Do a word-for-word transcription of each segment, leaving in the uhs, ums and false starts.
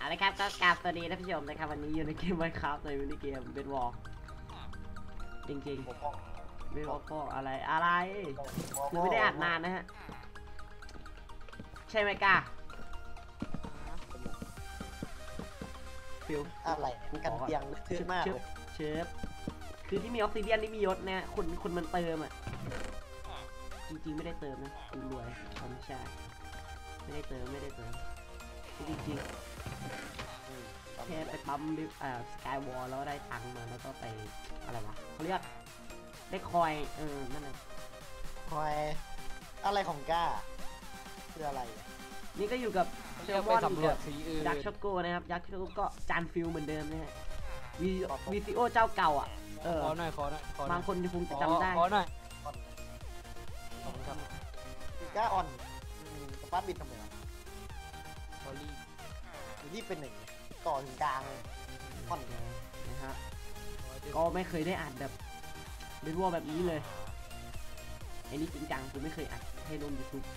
นะครับก็กราบสวัสดีท่านผู้ชมนะครับวันนี้อยู่ในเกม Minecraft ในมินิเกมเป็นวอลจริงๆไม่วอลก็อะไรอะไรคือไม่ได้อัดนานนะฮะใช่ไหมกาฟิวอะไรกันเตียงทึบมากเลยเชฟคือที่มีออกซิเดียนที่มียศเนี่ยคนคนมันเติมอ่ะจริงๆไม่ได้เติมนะคือรวยเขาไม่ใช่ไม่ได้เติมไม่ได้เติมจริงๆแค่ไปปั๊มลิฟต์อ่าสกายวอลแล้วได้ตังค์มาแล้วก็ไปอะไรวะเขาเรียกได้คอยเออนั่นแหละคอยอะไรของก้าคืออะไรนี่ก็อยู่กับเซลมอนกับยักษ์ช็อกโกนะครับยักษ์ช็อกโกก็จานฟิลเหมือนเดิมนะฮะวีวีซีโอเจ้าเก่าอ่ะเออขอหน่อยขอหน่อยบางคนจะคงจะจำได้ขอหน่อยก้าอ่อนสปาร์ตบินทำไมวะขอรีบรีบเป็นหนึ่งต่อถึงกลางอ่อนนะฮะก็ไม่เคยได้อ่านแบบเป็นวัวแบบนี้เลยไอ้นี่จริงจังคือไม่เคยอ่านให้ลงยูทูบ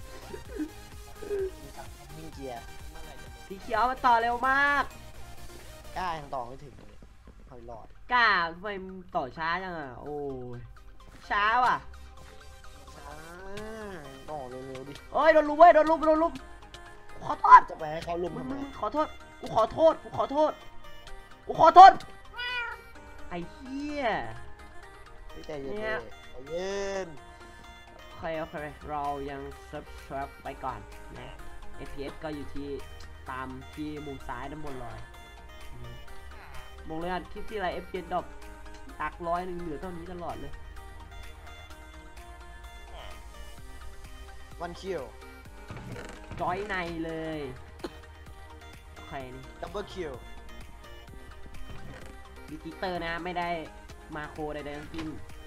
มิงเกียร์สีเขียวมาต่อเร็วมากก้ายังต่อไม่ถึงเลยคอยรอดก้าทำไมต่อช้าจังอ่ะโอ้ยช้าว่ะช้าต่อเร็วๆดิโอ้ยโดนลุมเว้ยโดนลุมโดนลุมขอโทษจะไปให้เขาลุมทำไมขอโทษกูขอโทษกูขอโทษกูขอโทษไอ้เหี้ยใจเย็นใจเย็นโอเคโอเคเรายังซับทรัพไปก่อนนะ เอ พี เอส ก็อยู่ที่ตามที่มุมซ้ายด้านบนลอยมองเลยอ่ะคลิปที่ไร เอฟ พี เอส ดรอปตักร้อยหนึ่งเหลือเท่านี้ตลอดเลยวันคิวจอยในเลยโอเคนี่ดับเบิลคิวดิจิเตอร์นะไม่ได้มาโคใดๆทั้งสิ้น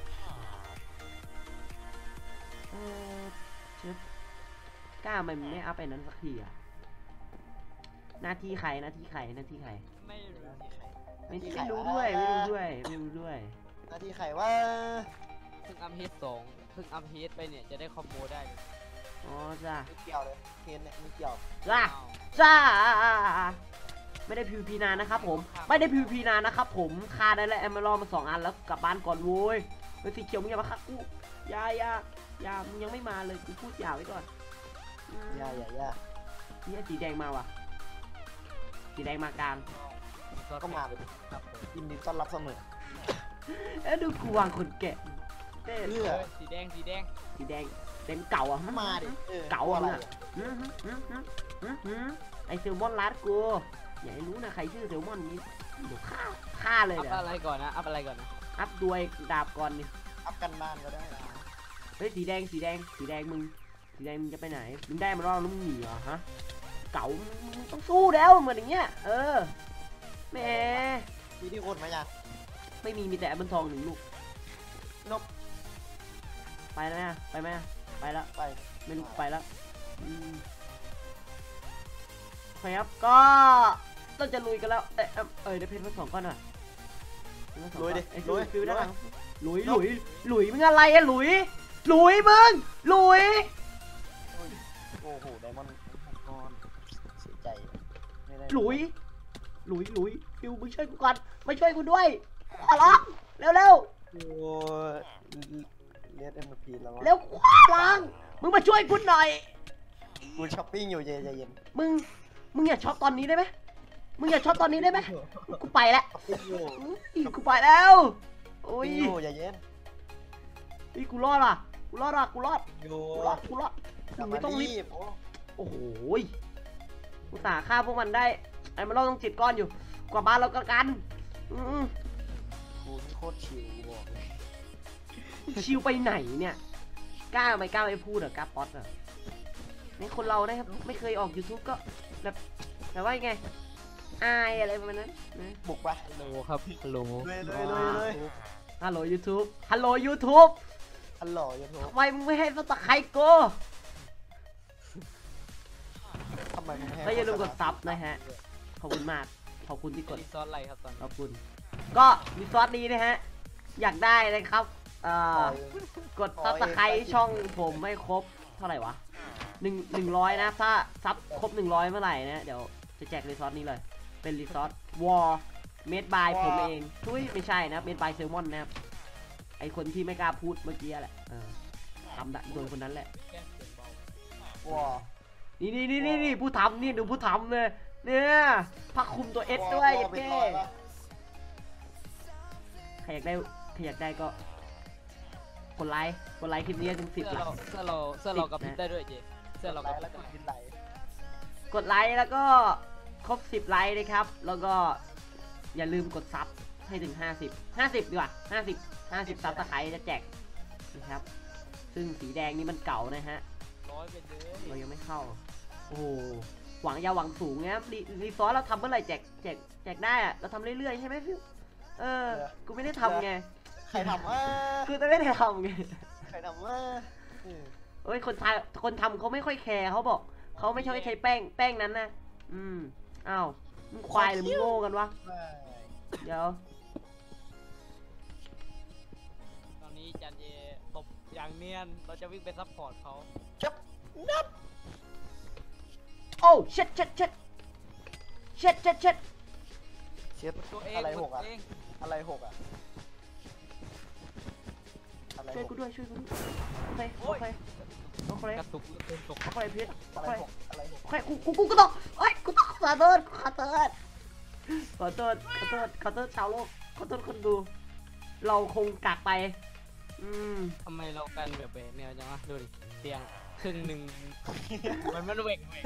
เออเชฟกล้ามันไม่อัพไปนั้นสักทีอะหน้าที่ใครหน้าที่ใครหน้าที่ใครไม่รู้ไม่ไม่รู้ด้วยไม่รู้ด้วยไม่รู้ด้วยหน้าที่ใครว่าเพิ่งอัพเฮดสองเพิ่งอัพเฮดไปเนี่ยจะได้คอมโบได้อ๋อจ้าไม่เกี่ยวเลยเฮดเนี่ยไม่เกี่ยวจ้าจ้าไม่ได้พิวพีนานนะครับผมไม่ได้พิวพีนานนะครับผมคาได้แล้วแอมเบอร์มาสองอันแล้วกลับบ้านก่อนโว้ยเป็นสีเขียวมึงอย่ามาคักกูยายายามึงยังไม่มาเลยกูพูดยาวไว้ก่อนยายายานี่สีแดงมาว่ะสีแดงมากลางก็มาเลยยินดีต้อนรับเสมอเอ๊ะดูกูวางคนแกะเลือสีแดงสีแดงสีแดงแดงเก่าอ่ะมาดิเก่าอะไรไอเซลมอนรัดกูอย่าให้รู้นะใครชื่อเซลมอนนี้เดี๋ยวฆ่าฆ่าเลยอัพอะไรก่อนนะอัพอะไรก่อนนะอัพด้วยดาบก่อนนี่อัพกันบ้านก็ได้เฮ้ยสีแดงสีแดงสีแดงมึงสีแดงมึงจะไปไหนมึงได้มาล่อแล้วมึงหนีเหรอฮะเก่ามึงต้องสู้แล้วเหมือนอย่างเงี้ยเออแหมมีที่คนไหมจ๊ะไม่มีมีแต่บันทองหนึ่งลูกนกไปแล้วไหมไปไหมไปแล้วไปไม่รู้ไปแล้วครับก็ต้องจะลุยกันแล้วเออเออเดี๋ยวเพชรมาสองก้อนหน่อยลุยดิลุยฟิวได้ไหมลุยลุยลุยมึงอะไรอะลุยลุยมึงลุยโอ้โหไดมอนด์นอนเสียใจลุยลุยลุยฟิวมึงช่วยกูก่อนมาช่วยกูด้วยขอร้องเร็วเร็วโอ้เลียดเอ็มพีแล้วเร็วขวาล้างมึงมาช่วยกูหน่อยกูช้อปปิ้งอยู่เย็นเย็นมึงมึงอย่าช็อปตอนนี้ได้ไหมมึงอย่าช็อปตอนนี้ได้ไหมกูไปแล้วกูไปแล้วโอ้ยอย่าเย็นนี่กูรอดอ่ะกูรอดอ่ะกูรอดกูรอดกูรอดมึงไม่ต้องรีบโอ้โหกูตาฆ่าพวกมันได้ไอ้มันรอดต้องจิตก้อนอยู่กว่าบ้านเรากันกูโคตรชิวบอกเลยชิวไปไหนเนี่ยกล้าไม่กล้าไปพูดอ่ะกล้าป๊อตอ่ะนี่คนเรานะครับไม่เคยออก ยูทูบ ก็แบบแต่ว่าไงอายอะไรประมาณนั้นนะบุกปะฮัลโหลครับฮัลโหลเลยเลยเลยฮัลโหล ยูทูบ ฮัลโหล ยูทูบฮัลโหล ยูทูบทำไมมึงไม่ให้สตั๊กใครกูทำไมมึงไม่อย่าลืมกดซับนะฮะขอบคุณมากขอบคุณที่กดซอสอะไรครับตอนขอบคุณก็มีซอสนี้นะฮะอยากได้เลยครับกดซับสไครต์ช่องผมไม่ครบเท่าไหร่วะหนึ่งหนึ่งร้อยนะถ้าซับครบหนึ่งร้อยเมื่อไหร่นะเดี๋ยวจะแจกรีซอสนี้เลยเป็นรีซอสวอร์เมดบายผมเองทุยไม่ใช่นะเมดบายเซลมอนนะครับไอคนที่ไม่กล้าพูดเมื่อกี้แหละเออทำได้โดนคนนั้นแหละแก้เสียงเบาว้านี่นี่นี่นี่นี่ผู้ทำนี่ดูผู้ทำเลยเนี่ยพักคุมตัวเอสด้วยเอเก้ใครอยากได้ใครอยากได้ก็กดไลค์กดไลค์คลิปนี้ถึงสิเสื้บอไลเราค์เสื้อเราเสื้อเรากับพิษได้ด้วยเจเสื้อเราไหลกับแล้วก็กินไหลกดไลค์แล้วก็ครบสิบไลค์นะครับแล้วก็อย่าลืมกดซับให้ถึงห้าสิบ ห้าสิบดีกว่าห้าสิบ ห้าสิบซับตะไคร้จะแจกนะครับซึ่งสีแดงนี่มันเก่านะฮะร้อยไปเลยเรายังไม่เข้าโอ้โหหวังยาหวังสูงนะครับรีรีซอสเราทำเมื่อไหร่แจกแจกแจกได้อะเราทำเรื่อยๆใช่ไหมพี่เออกูไม่ได้ทำไงใครทำว่ากูจะไม่ได้ทำไงใครทำว่าเอ้ยคนทำคนทำเขาไม่ค่อยแคร์เขาบอกเขาไม่ชอบใช้แป้งแป้งนั้นนะอืมอ้าวมึงควายหรือมึงโง่กันวะเดี๋ยวตอนนี้จันเจตบอย่างเนียนเราจะวิ่งไปซัพพอร์ตเขาจับนับโอ้เช็ดเช็ดเช็ดเช็ดเช็ดเช็ดเช็ดตัวเองอะไรหกอ่ะตัวเองอะไรหกอ่ะอะไรช่วยหกูกด้วยช่วยกูด้วยโอเคโอเคโอเคกระตุกกระตุกโอเคพีทโออะไรเคหกอะไรหกโอเคกูกูกูก็ต้องเอ้ยกูต้องขอโทษขอโทษขอโทษขอโทษขอโทษชาวโลกขอโทษคนดู เราคงกักไปอืมทำไมเรากันแบบแบบแนวจังวะดูดิเตียงครึ่งหนึ่งมันมันเวกเวก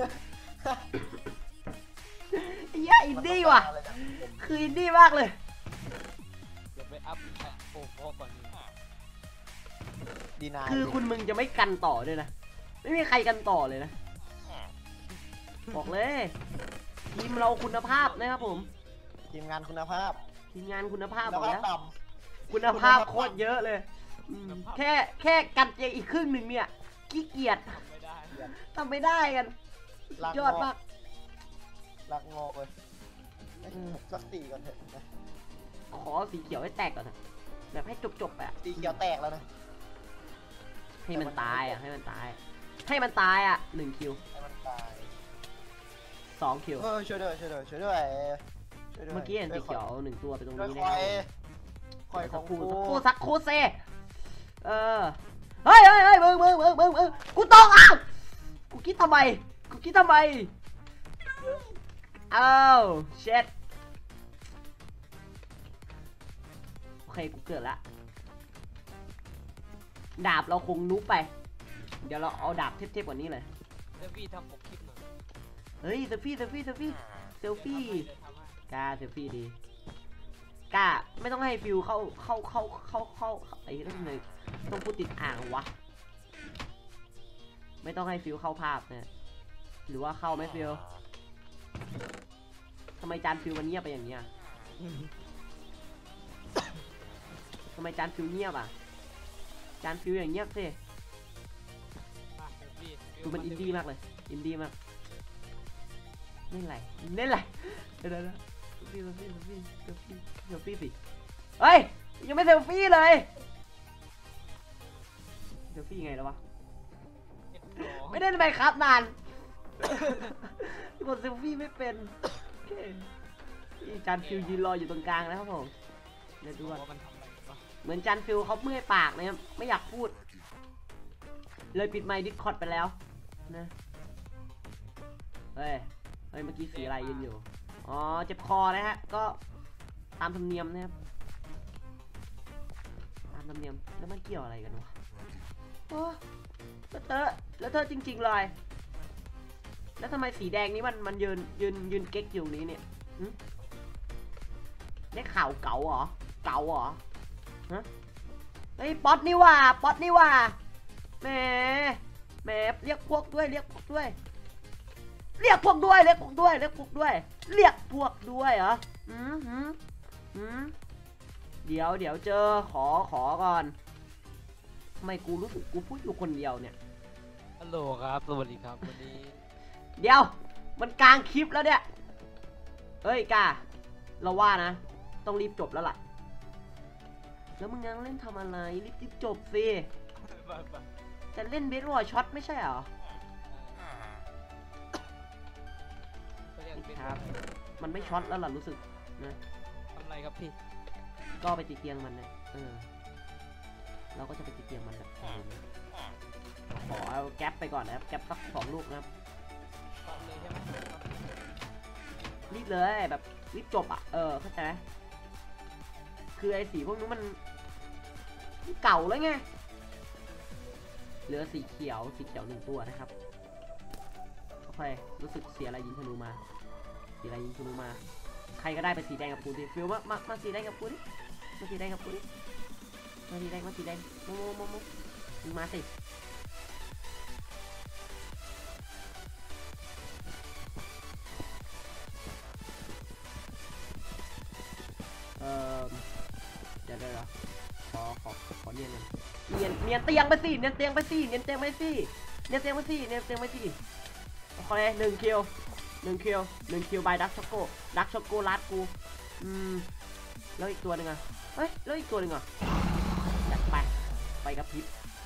ไอ้เหี้ยอินดี้ว่ะอะไรนะคืออินดี้มากเลยเดี๋ยวไปอัพโอ้โหก่อนนี้ดีนาคือคุณมึงจะไม่กันต่อด้วยนะ ไม่มีใครกันต่อเลยนะ บอกเลยทีมเราคุณภาพนะครับผมทีมงานคุณภาพทีมงานคุณภาพคุณบอกภาพแล้วต่คุณภาพโคตรเยอะเลยอืมแค่แค่กันเจอีกครึ่งหนึ่งเนี่ยขี้เกียจไม่ได้ทำไม่ได้กันำรักยอดมากรักงอกเลยเอ้ยสักสี่ก่อนเถอะนะขอสีเขียวให้แตกก่อนนะแบบให้จบๆไปอะสีเขียวแตกแล้วนะให้มันตายอ่ะให้มันตาย ให้มันตายอ่ะหนึ่งคิวให้มันตายสองคิวเออช่วยด้วยช่วยด้วยช่วยด้วยช่วยด้วยเมื่อกี้เห็นสีเขียวหนึ่งตัวไปตรงช่วยนี้คนะอยคอยขสัอก งครู่กูสักครู่สักครู่เซเออเฮ้ยเฮ้ยเฮ้ยมึงมึงมึงมึงมึงกูตกอ้าวกูคิดทำไมกูคิดทำไมอ้าวเช็ดโอเคกูเกิดละดาบเราคงนุ๊บไป เดี๋ยวเราเอาดาบเทพๆกว่านี้เลยเดี๋ยวพี่ทำผมคลิปหน่อยเฮ้ยเซลฟี่เซลฟี่เซลฟี่เซลฟี่เดี๋ยวทำให้กล้าเซลฟี่ดีกล้าไม่ต้องให้ฟิวเข้าเข้าเข้าเข้าเข้าไอ้นั่นเลยต้องพูดติดอ่างวะไม่ต้องให้ฟิวเข้าภาพนะหรือว่าเข้าไหมฟิวทำไมจานฟิวมันเงียบไปอย่างเงี้ยทำไมจานฟิวเงียบอ่ะจานฟิวอย่างเงียบสิอ่ะเดี๋ยวพี่ดูมันอินดี้มากเลยอินดี้มากเล่นไรเล่นไรเดี๋ยวเดี๋ยวเดี๋ยวเซลฟี่เซลฟี่เซลฟี่เซลฟี่สิเฮ้ยยังไม่เซลฟี่เลยเซลฟี่ไงแล้ววะเอ็ดสองไม่ได้ไปครับนานกดเซลฟี่ไม่เป็นโอเคนี่จานฟิวยืนรออยู่ตรงกลางนะครับผมเดี๋ยวดูก่อนว่ามันทำอะไรวะเหมือนจานฟิวเขาเมื่อยปากนะครับไม่อยากพูด เลยปิดไมค์ดิสคอร์ดไปแล้วนะเฮ้ยเฮ้ยเมื่อกี้สีอะไรยืนอยู่อ๋อเจ็บคอนะฮะก็ตามธรรมเนียมนะครับตามธรรมเนียมแล้วมันเกี่ยวอะไรกันวะโอ้แล้วเธอแล้วเธอจริงๆเลยแล้วทำไมสีแดงนี้มันมันยืนยืนยืนเก๊กอยู่นี้เนี่ยหึได้ข่าวเก๋าเหรอเก๋าเหรอฮะเฮ้ยป๊อตนี่ว่าป๊อตนี่ว่าแหมแหมเรียกพวกด้วยเรียกพวกด้วยเรียกพวกด้วยเรียกพวกด้วยเรียกพวกด้วยเรียกพวกด้วยเหรออืมหืมหืมเดี๋ยวเดี๋ยวเจอขอขอก่อนทำไมกูรู้สึกกูพูดอยู่คนเดียวเนี่ยฮัลโหลครับสวัสดีครับวันนี้เดี๋ยวมันกลางคลิปแล้วเนี่ยเอ้ยกาเราว่านะต้องรีบจบแล้วล่ะแล้วมึงยังเล่นทำอะไรรีบรีบจบสิจะเล่นเบสบอลช็อตไม่ใช่เหรอเขาเรียกเป็นครับมันไม่ช็อตแล้วล่ะรู้สึกนะทำไรครับพี่ก็ไปตีเตียงมันนะเออเราก็จะไปตีเตียงมันแบบนี้ขอเอาแก๊ปไปก่อนนะครับแก๊ปสักสองลูกนะครับตอนเลยใช่ไหมรีบเลยแบบรีบจบอ่ะเออเข้าใจไหมคือไอ้สีพวกนี้มันเก่าแล้วไงเหลือสีเขียวสีเขียวหนึ่งตัวนะครับโอเครู้สึกเสียอะไรยิงธนูมาเสียอะไรยิงธนูมาใครก็ได้ไปสีแดงกับกูดิฟิลมามามาสีแดงกับกูดิมาสีแดงกับกูดิมาสีแดงมาสีแดงโมโมโมมึงมาสิเออเดี๋ยวเดี๋ยวขอขอขอเนียนกันเนียนเนียนเตียงไปสิเนียนเตียงไปสิเนียนเตียงไปสิเนียนเตียงไปสิเนียนเตียงไปสิโอเคหนึ่งคิวหนึ่งคิวหนึ่งคิวบายดักช็อกโกดักช็อกโกลัดกูอืมแล้วอีกตัวหนึ่งอ่ะเฮ้ยแล้วอีกตัวหนึ่งอ่ะจัดไปไปกับพริบ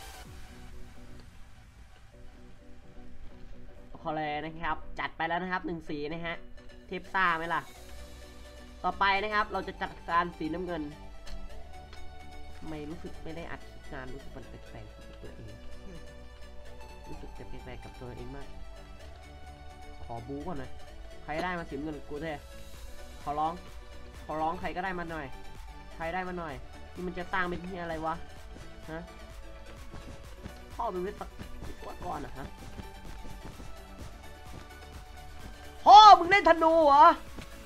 โอเคนะครับจัดไปแล้วนะครับหนึ่งสีนะฮะเทปซ่าไหมล่ะต่อไปนะครับเราจะจัดการสีน้ำเงินทำไมรู้สึกไม่ได้อัดงานรู้สึกมันแปลกๆกับตัวเองรู้สึกแปลกๆกับตัวเองมากขอบู๊ก่อนหน่อยใครได้มาสีน้ำเงินกูเถอะขอร้องขอร้องใครก็ได้มาหน่อยใครได้มาหน่อยนี่มันจะสร้างเป็นที่อะไรวะฮะพ่อเป็นวิศวกรนะฮะพ่อมึงเล่นธนูเหรอ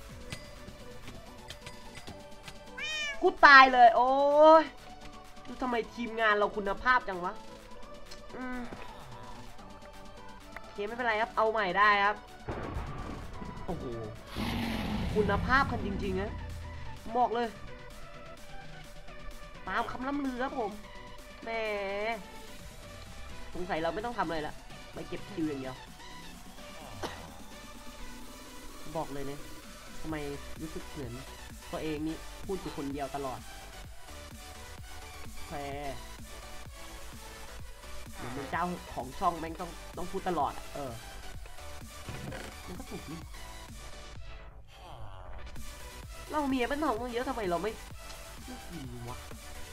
กูตายเลยโอ้ยทำไมทีมงานเราคุณภาพจังวะอืมโอเคไม่เป็นไรครับเอาใหม่ได้ครับโอ้โหคุณภาพกันจริงๆนะบอกเลยตามคำล่ำลือครับผมแหมสงสัยเราไม่ต้องทำอะไรละไปเก็บคิวอย่างเดียวบอกเลยเนี่ยทำไมรู้สึกเหมือนตัวเองนี่พูดอยู่คนเดียวตลอดแพรเหมือนเป็นเจ้าของช่องแม่งต้องต้องพูดตลอดอ่ะเออมันก็ถูกนี่เราเมียเป็นน้องต้องเยอะทำไมเราไม่ไม่ดีวะ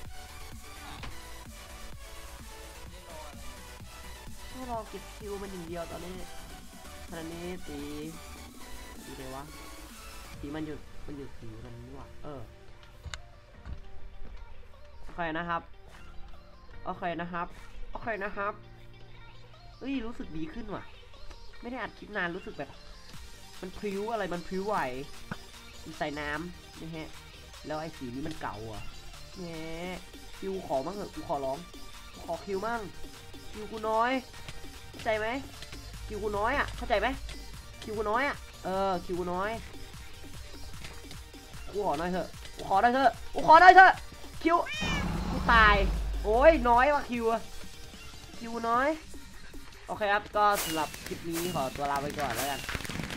ไม่รอเก็บคิวมันอย่างเดียวตอนนี้ตอนนี้ตีตีเลยวะตีมันหยุดมันหยุดสีมันนี่วะเออโอเคนะครับโอเคนะครับโอเคนะครับเฮ้ยรู้สึกดีขึ้นว่ะไม่ได้อัดคลิปนานรู้สึกแบบมันพลิ้วอะไรมันพลิ้วไหวใส่น้ำนี่ฮะแล้วไอ้สีนี้มันเก่าอ่ะแหมคิวขอมั่งเหอะกูขอร้องขอคิวมั่งคิวกูน้อยเข้าใจไหมคิวกูน้อยอ่ะเข้าใจไหมคิวกูน้อยอ่ะเออคิวกูน้อยกูขอหน่อยเถอะกูขอหน่อยเถอะกูขอหน่อยเถอะคิวกูตายโอ้ยน้อยว่ะคิวคิวน้อยโอเคครับก็สำหรับคลิปนี้ขอตัวลาไปก่อนแล้วกัน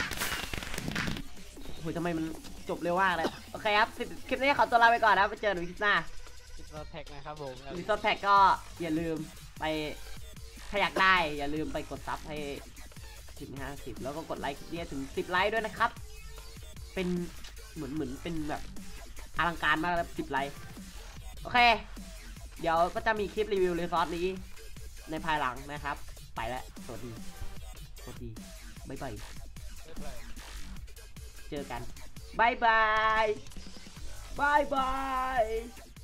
โอ้ยทำไมมันจบเร็วมากเลยโอเคครับคลิปนี้ขอตัวลาไปก่อนนะไปเจอกันในคลิปหน้ารีสอร์ทแท็กนะครับผมรีสอร์ทแพ็กก็อย่าลืมไปถ้าอยากได้อย่าลืมไปกดซับให้ถึงห้าสิบแล้วก็กดไลค์คลิปนี้ถึงสิบไลค์ด้วยนะครับเป็นเหมือนเหมือนเป็นแบบอลังการมากแล้วสิบไลค์โอเคเดี๋ยวก็จะมีคลิปรีวิวรีสอร์ทนี้ในภายหลังนะครับไปแล้วสวัสดีสวัสดีบ๊ายบายเจอกันบายบายบายบาย